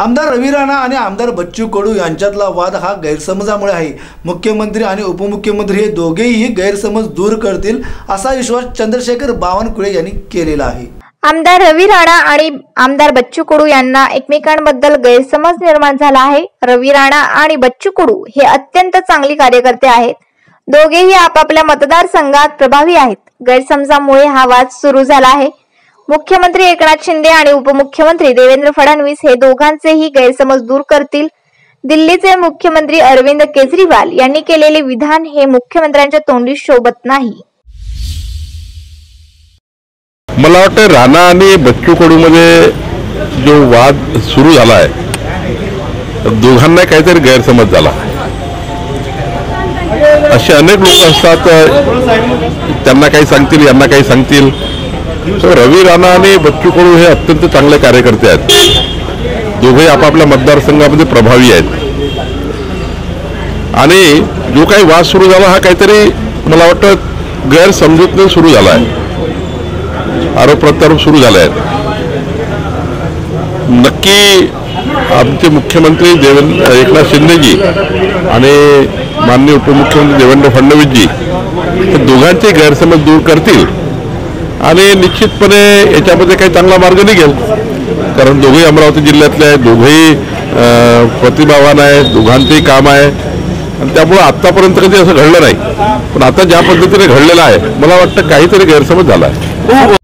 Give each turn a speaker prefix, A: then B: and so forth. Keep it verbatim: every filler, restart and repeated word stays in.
A: आमदार रवी राणा आणि आमदार बच्चू कडू यांच्यातला वाद हा गैरसमजामुळे आहे। मुख्यमंत्री आणि उपमुख्यमंत्री हे दोघेही गैरसमज दूर करतील असा विश्वास चंद्रशेखर बावनकुळे यांनी केलेला आहे।
B: आमदार रवी राणा आणि आमदार बच्चू कडू यांना एकमेकांबद्दल गैरसमज निर्माण झाला आहे। रवी राणा आणि बच्चू कडू हे अत्यंत चांगले कार्यकर्ते आहेत। दोघेही आपापल्या मतदारसंघात प्रभावी आहेत। गैरसमजामुळे हा वाद सुरू झाला आहे। मुख्यमंत्री एकनाथ शिंदे आणि उपमुख्यमंत्री देवेंद्र फडणवीस हे दोघांचेही गैरसमज दूर करतील। दिल्लीचे मुख्यमंत्री अरविंद केजरीवाल यांनी केलेले विधान हे मुख्यमंत्र्यांच्या तोंडी शोभत नाही।
C: मला वाटतं राणा आणि बच्चू कडू मध्ये जो वाद सुरू झाला आहे दोघांना काहीतरी गैरसमज झाला। असे अनेक लोक असतात, त्यांना काही सांगतील यांना काही सांगतील। तर रवी राणा आणि बच्चू कडू हे अत्यंत चांगले कार्यकर्ते आहेत। दोघे आपापल्या मतदारसंघामध्ये प्रभावी आहेत आणि जो काही वाद सुरू झाला हा काहीतरी मला वाटतं गैरसमजुतीने सुरू झाला आहे। आरोप प्रत्यारोप सुरू झाले आहेत। नक्की आमचे मुख्यमंत्री देवेंद्र एकनाथ शिंदेजी आणि माननीय उपमुख्यमंत्री देवेंद्र फडणवीसजी हे दोघांचे गैरसमज दूर करतील आणि निश्चितपणे याच्यामध्ये काही चांगला मार्ग निघेल। कारण दोघेही अमरावती जिल्ह्यातले आहेत, दोघेही प्रतिभावान आहेत, दोघांचेही काम आहे आणि त्यामुळे आतापर्यंत कधी असं घडलं नाही। पण आता ज्या पद्धतीने घडलेलं आहे मला वाटतं काहीतरी गैरसमज झाला आहे।